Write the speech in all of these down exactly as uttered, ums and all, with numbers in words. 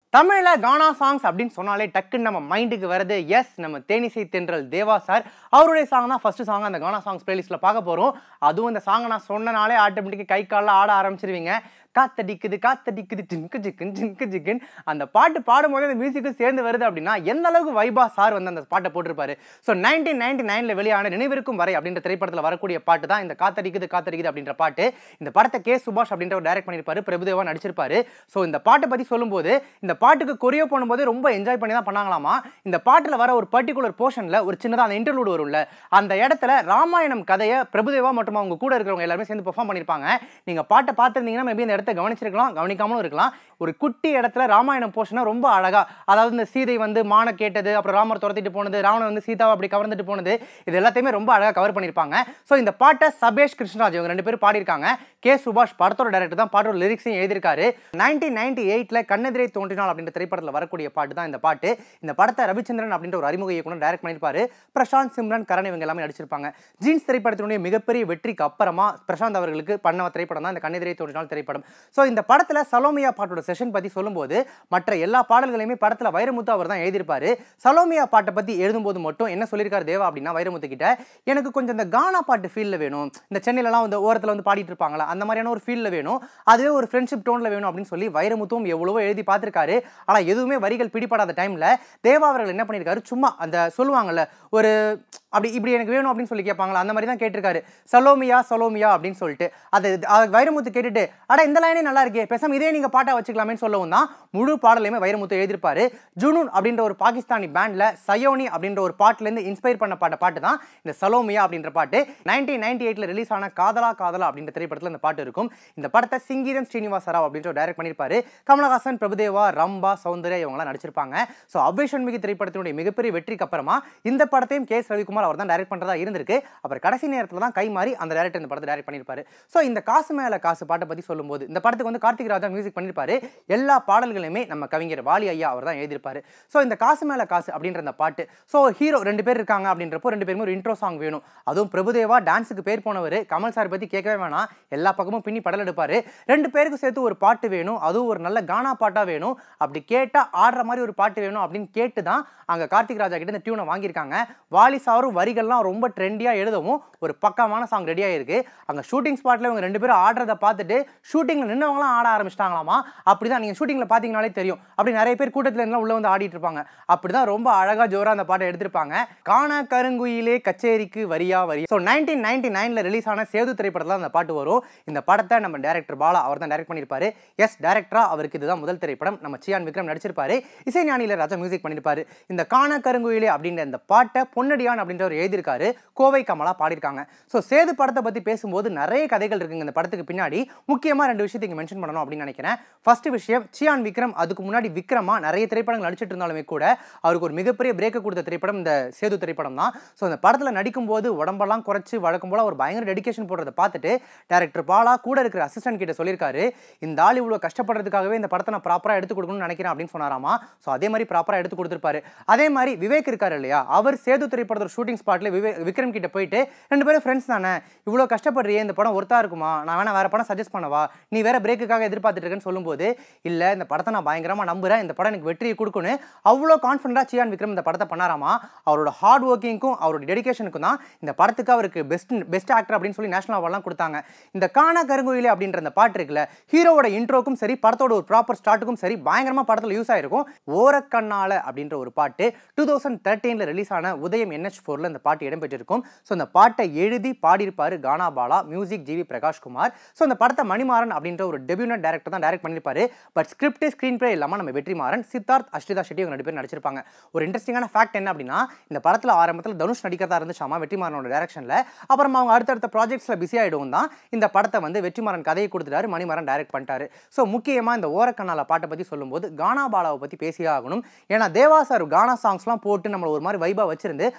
தமிழ்ல கானா சாங்ஸ் அப்படின்னு சொன்னாலே டக்குன்னு நம்ம மைண்டுக்கு வருது. எஸ், நம்ம தேனிசை தென்றல் தேவா சார் அவருடைய சாங் தான் ஃபர்ஸ்ட் சாங் அந்த கானா சாங்ஸ் பிளேலிஸ்ட்ல பார்க்க போறோம். அதுவும் இந்த சாங்கை நான் சொன்னனாலே ஆட்டோமேட்டிக்காக கை காலில் ஆட ஆரம்பிச்சிருவீங்க. காத்தடிக்குது காத்தடிக்குது ஜிங்கு ஜிக்குன்னு ஜிங்கு ஜிக்குன்னு அந்த பாட்டு பாடும்போது அந்த மியூசிக்கும் சேர்ந்து வருது அப்படின்னா எந்த அளவுக்கு வைபா சார் வந்து அந்த பாட்டை போட்டிருப்பாரு. ஸோ நைன்டீன் நைன்டி நைன்ல வெளியான நினைவிருக்கும் வரை அப்படின்ற திரைப்படத்தில் வரக்கூடிய பாட்டு தான் இந்த காத்தடிக்குது காத்தடிக்குது அப்படின்ற பாட்டு. இந்த படத்தை கே சுபாஷ் அப்படின்ற ஒரு டைரக்ட் பண்ணியிருப்பாரு, பிரபுதேவா நடிச்சிருப்பாரு. ஸோ இந்த பாட்டை பற்றி சொல்லும்போது இந்த பாட்டுக்கு கொரியோ பண்ணும்போது ரொம்ப என்ஜாய் பண்ணி தான் பண்ணாங்களாமா. இந்த பாட்டில் வர ஒரு பர்டிகுலர் போர்ஷனில் ஒரு சின்னதாக அந்த இன்டர்லூட் வரும்ல, அந்த இடத்துல ராமாயணம் கதையை பிரபுதேவா மற்றும் அவங்க கூட இருக்கிறவங்க எல்லாருமே சேர்ந்து பெர்ஃபார்ம் பண்ணியிருப்பாங்க. நீங்கள் பாட்டை பார்த்துருந்தீங்கன்னா மேபி இந்த இடத்த கவனிச்சிருக்கலாம், கவனிக்காமலும் இருக்கலாம். ஒரு குட்டி இடத்துல ராமாயணம் போர்ஷனை ரொம்ப அழகா, அதாவது இந்த சீதை வந்து மான கேட்டது, அப்புறம் ராமர் துரத்திட்டு போனது, ராவணன் வந்து சீதாவை அப்படி கவர்ந்துட்டு போனது, இது எல்லாத்தையுமே ரொம்ப அழகாக கவர் பண்ணியிருப்பாங்க. ஸோ இந்த பாட்டை சபேஷ் கிருஷ்ணராஜ் இவங்க ரெண்டு பேரும் பாடியிருக்காங்க. கே சுபாஷ் படத்தோட டைரக்டர் தான் பாட்டோட லிரிக்ஸையும் எழுதியிருக்காரு. நைன்டீன் நைன்டி எயிட்ல கண்ணெதிரே தோன்றினால் அப்படின்ற திரைப்படத்தில் வரக்கூடிய பாட்டு தான் இந்த பாட்டு. இந்த படத்தை ரவிச்சந்திரன் அப்படின்ற ஒரு அறிமுக இயக்குனர் டைரக்ட் பண்ணியிருப்பாரு. பிரசாந்த், சிம்ரன், கரண் இவங்க எல்லாமே நடிச்சிருப்பாங்க. ஜீன்ஸ் திரைப்படத்தினுடைய மிகப்பெரிய வெற்றிக்கு அப்புறமா பிரசாந்த் அவர்களுக்கு பண்ண திரைப்படம் தான் இந்த கண்ணெதிரே தோன்றினால் திரைப்படம். ஸோ இந்த படத்தில் சலோமியா பாட்டோட செஷன் பற்றி சொல்லும்போது மற்ற எல்லா பாடல்களையுமே படத்தில் வைரமுத்து அவர் தான் எழுதியிருப்பாரு. சலோமியா பாட்டை பற்றி எழுதும்போது மட்டும் என்ன சொல்லியிருக்காரு தேவா அப்படின்னா, வைரமுத்து கிட்ட எனக்கு கொஞ்சம் இந்த கானா பாட்டு ஃபீல்ல வேணும், இந்த சென்னையிலலாம் வந்து ஓரத்தில் வந்து பாடிட்டு இருப்பாங்களா அந்த மாதிரியான ஒரு ஃபீல்ல வேணும், அதுவே ஒரு ஃப்ரெண்ட்ஷிப் டோன்ல வேணும் அப்படின்னு சொல்லி வைரமுத்தும் எவ்வளவோ எழுதி பார்த்திருக்காரு. ஆனால் எதுவுமே வரிகள் பிடிபடாத டைம்ல தேவா அவர்கள் என்ன பண்ணியிருக்காரு, சும்மா அந்த சொல்லுவாங்கல்ல ஒரு அப்படி இப்படி எனக்கு வேணும் அப்படின்னு சொல்லி கேட்பாங்களா அந்த மாதிரி தான் கேட்டிருக்காரு. சலோமியா சலோமியா அப்படின்னு சொல்லிட்டு அது வைரமுத்து கேட்டுட்டு அட இந்த லைனே நல்லா இருக்கே, பேசாம இதே நீங்க பாட்டா வச்சுக்கலாமேன்னு சொல்லவும் தான் முழு பாடலையுமே வைரமுத்து எழுதியிருப்பாரு. ஜுனூன் அப்படின்ற ஒரு பாகிஸ்தானி பேண்ட்ல சயோனி அப்படின்ற ஒரு பாட்டுலேருந்து இன்ஸ்பயர் பண்ண பாட்ட பாட்டு தான் இந்த சலோமியா அப்படின்ற பாட்டு. நைன்டீன் நைன்டி எயிட்ல ரிலீஸ் ஆன காதலா காதலா அப்படின்ற திரைப்படத்தில் இந்த பாட்டு இருக்கும். இந்த படத்தை சிங்கீதம் ஸ்ரீனிவாச ராவ் அப்படின்ற டைரக்ட் பண்ணியிருப்பாரு. கமலஹாசன், பிரபுதேவா, ரம்பா, சௌந்தர்யா இவங்கலாம் நடிச்சிருப்பாங்க. ஸோ அவ்வேஷன்மிகு திரைப்படத்தினுடைய மிகப்பெரிய வெற்றிக்கு அப்புறமா இந்த படத்தையும் கே எஸ் ரவிக்குமார் அவர் தான் டைரக்ட் பண்றதா இருந்திருக்கு. அப்புறம் கடைசி நேரத்தில் தான் கை மாறி அந்த டைரக்டர் இந்த படத்தை டைரக்ட் பண்ணியிருப்பாரு. ஸோ இந்த காசு மேல காசு பாட்டை பற்றி சொல்லும்போது இந்த படத்துக்கு வந்து கார்த்திக் ராஜா மியூசிக் பண்ணியிருப்பாரு. எல்லா பாடல்களையுமே நம்ம கவிஞர் வாலி ஐயா அவர் தான் எழுதியிருப்பாரு. ஸோ இந்த காசு மேல காசு அப்படின்ற அந்த பாட்டு, ஸோ ஹீரோ ரெண்டு பேர் இருக்காங்க அப்படின்றப்போ ரெண்டு பேருமே ஒரு இன்ட்ரோ சாங் வேணும். அதுவும் பிரபுதேவா டான்ஸுக்கு பேர் போனவர், கமல் சார் பற்றி கேட்கவே வேணாம், எல்லா பக்கமும் பின்னி படல் எடுப்பாரு. ரெண்டு பேருக்கு சேர்த்து ஒரு பாட்டு வேணும், அதுவும் ஒரு நல்ல கானா பாட்டா வேணும், அப்படி கேட்டா ஆடுற மாதிரி ஒரு பாட்டு வேணும் அப்படின்னு கேட்டு தான் அங்க கார்த்திக் ராஜா கிட்ட இந்த டியூனை வாங்கியிருக்காங்க. வாலி சாரும் வரிகள்லாம் ரொம்ப ட்ரெண்டியா எழுதவும் ஒரு பக்கமான சாங் ரெடி ஆயிருக்கு. அங்க ஷூட்டிங் ஸ்பாட்ல இவங்க ரெண்டு பேரும் ஆடுறத பார்த்துட்டு ஷூட்டிங்ல நின்னவங்களாம் ஆட ஆரம்பிச்சிட்டாங்களாமா. அப்படிதான் நீங்க ஷூட்டிங்ல பாத்தீங்கன்னாலே தெரியும், அப்படி நிறைய பேர் கூட்டத்துல இருந்தா உள்ள வந்து ஆடிட்டு இருப்பாங்க. அப்படிதான் ரொம்ப அழகா ஜோரா அந்த பாட்டை எடுத்திருப்பாங்க. காண கருங்குயிலே கச்சேரிக்கு வரியா வரி. ஸோ நைன்டீன் நைன்டி நைன்ல ரிலீஸ் ஆன சேது திரைப்படத்துல அந்த பாட்டு வரும். இந்த படத்தை நம்ம டைரக்டர் பாலா அவர் தான் டைரக்ட் பண்ணியிருப்பாரு. எஸ், டைரக்டரா அவருக்கு இதுதான் முதல் திரைப்படம். நம்ம சியான் விக்ரம் நடிச்சிருப்பாரு, இசைஞானியில ராஜா மியூசிக் பண்ணியிருப்பாரு. இந்த காண கருங்குயிலே அப்படின்ற இந்த பாட்டை பொன்னடியான் அப்படின்றவர் எழுதியிருக்காரு, கோவை கமலா பாடியிருக்காங்க. ஸோ சேது படத்தை பற்றி பேசும்போது நிறைய கதைகள் இருக்குங்க இந்த படத்துக்கு பின்னாடி. முக்கியமாக ரெண்டு விஷயத்தை இங்கே மென்ஷன் பண்ணணும் அப்படின்னு நினைக்கிறேன். ஃபர்ஸ்ட் விஷயம், சியான் விக்ரம் அதுக்கு முன்னாடி விக்ரமா நிறைய திரைப்படங்கள் நடிச்சிட்டு இருந்தாலுமே கூட அவருக்கு ஒரு மிகப்பெரிய பிரேக்கை கொடுத்த திரைப்படம் இந்த சேது திரைப்படம் தான். ஸோ இந்த படத்தில் நடிக்கும் போது உடம்பெல்லாம் குறைச்சி வழக்கம் போல ஒரு பயங்கர டெடிகேஷன் போடுறதை பார்த்துட்டு டைரக்டர் பாலா கூட இருக்கிற அசிஸ்டன்ட் கிட்ட சொல்லியிருக்காரு, இந்த ஆள் இவ்வளோ கஷ்டப்படுறதுக்காகவே இந்த படத்தை நான் ப்ராப்பராக எடுத்து கொடுக்கணும்னு நினைக்கிறேன் அப்படின்னு சொன்னாராமா. ஸோ அதே மாதிரி ப்ராப்பராக எடுத்து கொடுத்துருப்பாரு. அதே மாதிரி விவேக் இருக்காரு இல்லையா, அவர் சேது திரைப்படத்தோட ஷூட்டிங் ஸ்பாட்ல விக்ரம் கிட்ட போயிட்டு ரெண்டு பேரும் ஃப்ரெண்ட்ஸ் தானே, இவ்வளோ கஷ்டப்படுறியே, இந்த படம் ஒருத்தா இருக்குமா, நான் வேணா வேற படம் சஜஸ்ட் பண்ணவா, நீ வேற பிரேக்குக்காக எதிர்பார்த்துட்டு இருக்கேன்னு சொல்லும்போது, இல்லை இந்த படத்தை நான் பயங்கரமா நம்புறேன், இந்த படம் எனக்கு வெற்றியை கொடுக்கணும் அவ்வளோ கான்ஃபிடண்டா சியான் விக்ரம் இந்த படத்தை பண்ணாராமா. அவரோட ஹார்ட் ஒர்க்கிங்க்கும் அவரோட டெடிகேஷனுக்கும் தான் இந்த படத்துக்கு அவருக்கு பெஸ்ட் பெஸ்ட் ஆக்டர் அப்படின்னு சொல்லி நேஷனல் அவார்ட்லாம் கொடுத்தாங்க. இந்த காணா கருங்குயிலே அப்படின்ற அந்த பாட்டு இருக்குல்ல, ஹீரோவோட இன்ட்ரோக்கும் சரி படத்தோட ஒரு ப்ராப்பர் ஸ்டார்ட்டுக்கும் சரி பயங்கரமா படத்தில் யூஸ் ஆயிருக்கும். ஓரக்கண்ணால அப்படின்ற ஒரு பாட்டு டூ தௌசண்ட் தேர்ட்டீன்ல ரிலீஸ் ஆன உதயம் என் எச் ஃபோர்ல இந்த பாட்டு இடம்பெற்றிருக்கும். ஸோ இந்த பாட்டை எழுதி பாடியிருப்பாரு Gaana Bala, music G V Prakash Kumar. So இந்த படத்தை மணிமாறன் அப்படின்ற ஒரு டெபியூட் டைரக்டர் தான் டைரக்ட் பண்ணியிருப்பாரு. பட் ஸ்கிரிப்ட் ஸ்கிரீன் பிளே இல்லாமல் நம்ம வெற்றிமாறன், சித்தார்த், அஷ்டிதா ஷெட்டி இவங்க ரெண்டு பேர் நடிச்சிருப்பாங்க. ஒரு இன்ட்ரெஸ்டிங்கான ஃபேக்ட் என்ன அப்படின்னா, இந்த படத்தில் ஆரம்பத்தில் தனுஷ் நடிக்கிறதா இருந்துச்சாமா வெற்றிமாறனோட டைரக்ஷன்ல. அப்புறம் அவங்க அடுத்தடுத்த ப்ராஜெக்ட்ஸ்ல பிஸி ஆயிடும் தான் இந்த படத்தை வந்து வெற்றிமாறன் கதையை கொடுத்துட்டாரு, மணிமாறன் டைரக்ட் பண்ணிட்டாரு. ஸோ முக்கியமா இந்த ஓரக்கண்ணால பாட்டை பத்தி சொல்லும்போது கானா பாலாவை பத்தி பேசியே ஆகணும். ஏன்னா தேவா சார் கானா சாங்ஸ்லாம் போட்டு நம்மள ஒரு மாதிரி வைபா வச்சிருந்து அதுக்கப்புறம்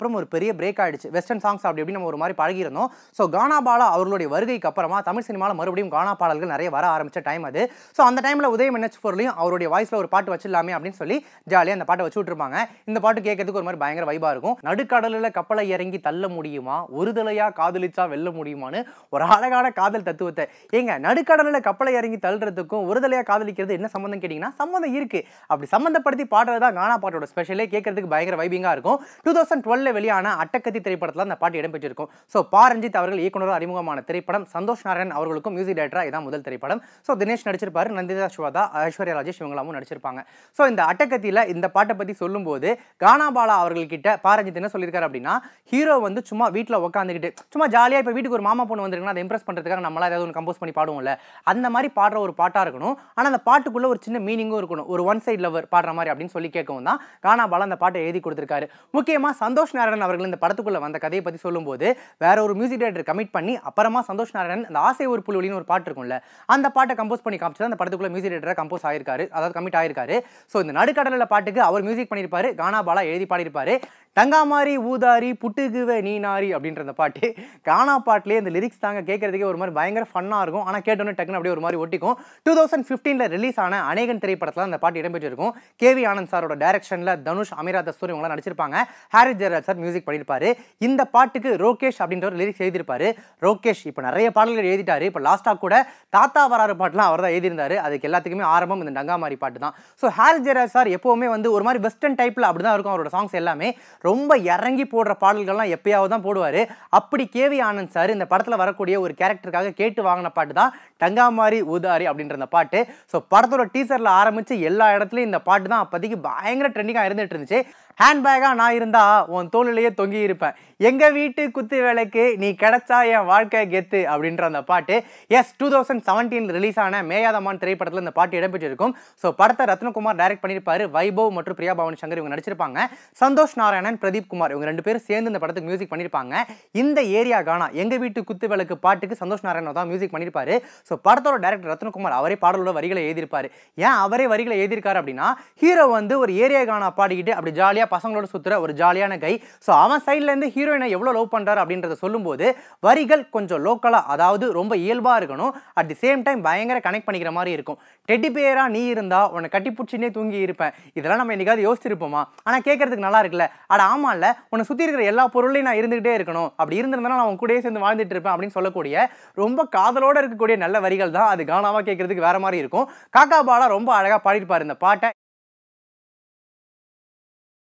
அதுக்கப்புறம் ஒரு பெரிய பிரேக் ஆயிடுச்சு. வெஸ்டர்ன் சாங்ஸ் அப்படி இப்படி நம்ம ஒரு மாதிரி பழகியிருந்தோம். ஸோ கானா பாலா அவர்களுடைய வருகைக்கு அப்புறமா தமிழ் சினிமாவில் மறுபடியும் கானா பாடல்கள் நிறைய வர ஆரம்பிச்ச டைம் அது. ஸோ அந்த டைமில் உதயம் என்ஹெச் ஃபோர்லையும் அவருடைய வாய்ஸில் ஒரு பாட்டு வச்சிடலாமே அப்படின்னு சொல்லி ஜாலியாக அந்த பாட்டை வச்சு விட்டுருப்பாங்க. இந்த பாட்டு கேட்கறதுக்கு ஒரு மாதிரி பயங்கர வைபா இருக்கும். நடுக்கடலில் கப்பலை இறங்கி தள்ள முடியுமா, ஒரு தலையா காதலிச்சா வெல்ல முடியுமான்னு ஒரு அழகான காதல் தத்துவத்தை. ஏங்க நடுக்கடலில் கப்பலை இறங்கி தள்ளுறதுக்கும் ஒரு தலையா காதலிக்கிறது என்ன சம்பந்தம் கேட்டீங்கன்னா சம்பந்தம் இருக்கு. அப்படி சம்பந்தப்படுத்தி பாடுறது தான் கானா பாட்டோட ஸ்பெஷலே. கேட்கறதுக்கு பயங்கர வைபிங்கா இருக்கும். டூ தௌசண்ட் டுவெல்ல வெளியான அட்டக்கத்தி திரைப்படத்தில் அந்த பாட்டு இடம்பெற்றிருக்கும். ஸோ பா ரஞ்சித் அவர்கள் இயக்குனராக அறிமுகமான திரைப்படம். சந்தோஷ் நாராயணன் அவர்களுக்கும் மியூசிக் டைரக்டரா இதான் முதல் திரைப்படம். ஸோ தினேஷ் நடிச்சிருப்பாரு, நந்திதா ஸ்வேதா, ஐஸ்வர்யா ராஜேஷ் இவங்களாமும் நடிச்சிருப்பாங்க. ஸோ இந்த அட்டக்கத்தியில் இந்த பாட்டை பற்றி சொல்லும்போது கானா பாலா அவர்கள் கிட்ட பா ரஞ்சித் என்ன சொல்லியிருக்காரு அப்படின்னா, ஹீரோ வந்து சும்மா வீட்டில் உட்காந்துக்கிட்டு சும்மா ஜாலியாக இப்போ வீட்டுக்கு ஒரு மாமா பொண்ணு வந்திருக்குன்னா அதை இம்ப்ரெஸ் பண்ணுறதுக்காக நம்மளால ஏதாவது ஒன்று கம்போஸ் பண்ணி பாடுவோம்ல, அந்த மாதிரி பாடுற ஒரு பாட்டாக இருக்கணும். ஆனால் அந்த பாட்டுக்குள்ள ஒரு சின்ன மீனிங்கும் இருக்கணும். ஒரு ஒன் சைட் லவர் பாடுற மாதிரி அப்படின்னு சொல்லி கேட்கவும் தான் கானா பாலா அந்த பாட்டை எழுதி கொடுத்திருக்காரு. முக்கியமாக சந்தோஷ் நாராயணன் அவர்கள் இந்த படத்துக்குள்ள வந்த கதையை பற்றி சொல்லும்போது வேற ஒரு மியூசிக் டைரக்டர் கமிட் பண்ணி அப்புறமா சந்தோஷ் நாராயணன் அந்த ஆசை ஒரு புலின்னு ஒரு பாட்டு இருக்கும்ல, அந்த பாட்டை கம்போஸ் பண்ணி காமிச்சது அந்த படத்துக்குள்ள மியூசிக் டைரக்டரா கம்போஸ் ஆயிருக்காரு, அதாவது கமிட் ஆயிருக்காரு. ஸோ இந்த நடுக்கடலில் பாட்டுக்கு அவர் மியூசிக் பண்ணியிருப்பாரு, கானா பாலா எழுதி பாடியிருப்பாரு. டங்காமாரி ஊதாரி புட்டுக்குவே நீ நாரி அப்படின்ற அந்த பாட்டு கானா பாட்டிலே இந்த லிரிக்ஸ் தாங்க கேட்கறதுக்கே ஒரு மாதிரி பயங்கர ஃபன்னாக இருக்கும். ஆனால் கேட்டோன்னே டக்குன்னு அப்படியே ஒரு மாதிரி ஒட்டிக்கும். டூ தௌசண்ட் ஃபிஃப்டீனில் ரிலீஸ் ஆன அநேகன் திரைப்படத்தில் அந்த பாட்டு இடம்பெற்றிருக்கும். கேவி ஆனந்த் சாரோட டைரக்ஷனில் தனுஷ், அமீரா தஸ்தூர் இவங்களாம் நடிச்சிருப்பாங்க. ஹாரிஸ் ஜெயராஜ் சார் மியூசிக் பண்ணியிருப்பாரு. இந்த பாட்டுக்கு ரோகேஷ் அப்படின்ற ஒரு லிரிக்ஸ் எழுதியிருப்பாரு. ரோகேஷ் இப்போ நிறைய பாடல்கள் எழுதிட்டாரு. இப்போ லாஸ்ட்டாக கூட தாத்தா வராறு பாட்டுலாம் அவர் தான் எழுதியிருந்தாரு. அதுக்கு எல்லாத்துக்குமே ஆரம்பம் இந்த டங்காமாரி பாட்டு தான். ஸோ ஹாரிஸ் ஜெயராஜ் சார் எப்போவுமே வந்து ஒரு மாதிரி வெஸ்டர்ன் டைப்பில் அப்படி தான் இருக்கும் அவரோட சாங்ஸ் எல்லாமே. ரொம்ப இறங்கி போடுற பாடல்கள்லாம் எப்பயாவது தான் போடுவார். அப்படி கேவி ஆனந்த் சார் இந்த படத்தில் வரக்கூடிய ஒரு கேரக்டருக்காக கேட்டு வாங்கின பாட்டு தான் டங்காமாரி ஊதாரி அப்படின்ற அந்த பாட்டு. ஸோ படத்தோட டீசரில் ஆரம்பித்து எல்லா இடத்துலையும் இந்த பாட்டு தான் அப்போதைக்கு பயங்கர ட்ரெண்டிங்காக இருந்துட்டு இருந்துச்சு. ஹேண்ட்பேக்காக நான் இருந்தா உன் தோளிலேயே தொங்கி இருப்பேன், எங்க வீட்டு குத்து வேலைக்கு நீ கிடைச்சா என் வாழ்க்கை கெத்து அப்படின்ற அந்த பாட்டு. Yes two thousand seventeen release ஆன மேயாதமான் திரைப்படத்தில் இந்த பாட்டு இடம்பெற்றிருக்கும். ஸோ படத்தை ரத்னகுமார் டைரக்ட் பண்ணியிருப்பாரு. வைபவ் மற்றும் பிரியா பவானி சங்கர் இவங்க நடிச்சிருப்பாங்க. சந்தோஷ் நாராயணன், பிரதீப் குமார் இவங்க ரெண்டு பேரும் சேர்ந்து இந்த படத்துக்கு மியூசிக் பண்ணியிருப்பாங்க. இந்த ஏரியா கானா எங்க வீட்டு குத்து விளக்கு பாட்டுக்கு சந்தோஷ் நாராயணன் தான் மியூசிக் பண்ணியிருப்பாரு. ஸோ படத்தோட டைரக்டர் ரத்னகுமார் அவரே பாடலோட வரிகளை எழுதியிருப்பாரு. ஏன் அவரே வரிகளை எழுதியிருக்காரு அப்படின்னா, ஹீரோ வந்து ஒரு ஏரியா கானா பாடிக்கிட்டு அப்படி ஜாலியாக பசங்களோட சுத்துற ஒரு ஜாலியான கை. ஸோ அவன் சைட்ல இருந்து ஹீரோயினை எவ்வளவு லவ் பண்றாரு அப்படின்றத சொல்லும்போது வரிகள் கொஞ்சம் லோக்கலா, அதாவது ரொம்ப இயல்பா இருக்கணும். அட் தி சேம் டைம் பயங்கர கனெக்ட் பண்ணிக்கிற மாதிரி இருக்கும். டெடி பேரா நீ இருந்தா உன்னை கட்டி பிடிச்சினே தூங்கி இருப்பேன், இதெல்லாம் நம்ம என்னைக்காவது யோசிச்சிருப்போமா? ஆனா கேட்கறதுக்கு நல்லா இருக்குல்ல. அட ஆமா இல்ல, உன்னை சுத்தி இருக்கிற எல்லா பொருளையும் நான் இருந்துகிட்டே இருக்கணும், அப்படி இருந்திருந்தா நான் உன் கூடயே சேர்ந்து வாழ்ந்துட்டு இருப்பேன் அப்படின்னு சொல்லக்கூடிய ரொம்ப காதலோட இருக்கக்கூடிய நல்ல வரிகள் தான். அது கானாவா கேட்கறதுக்கு வேற மாதிரி இருக்கும். காக்கா பாலா ரொம்ப அழகா பாடிருப்பாரு இந்த பாட்டை.